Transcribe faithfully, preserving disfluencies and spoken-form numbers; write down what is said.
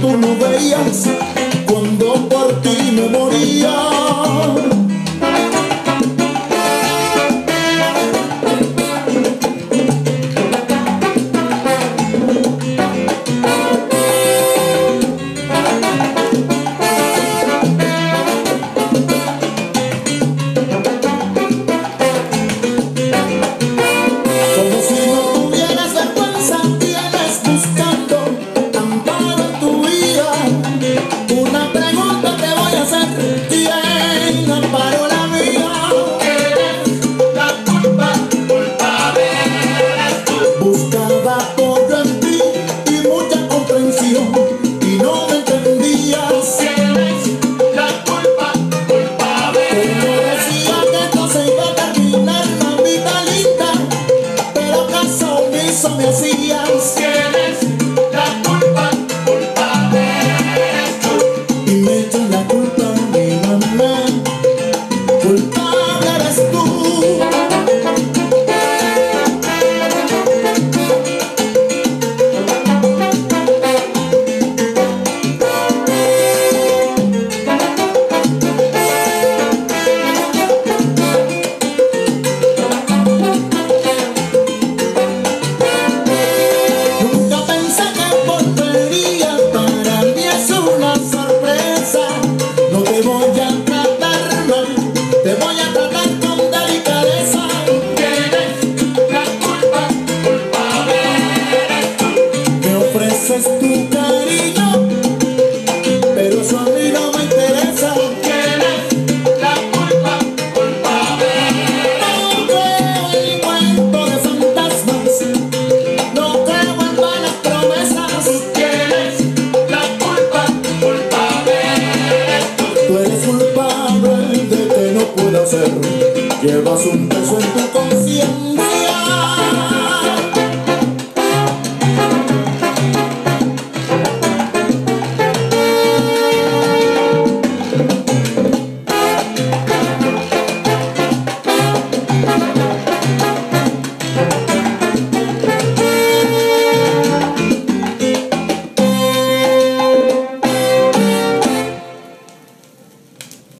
tú no veías cuando por ti me moría. Me hacías, tienes la culpa, culpable eres tú. Y me echan la culpa a mi mamá, culpable eres tú. Es tu cariño, pero eso a mí no me interesa. Tienes la culpa, culpable eres tú. No creo en el cuento de fantasmas, no creo en malas promesas. Tienes la culpa, culpable eres tú. Tú eres culpable de que no pueda ser. Llevas un peso en tu corazón.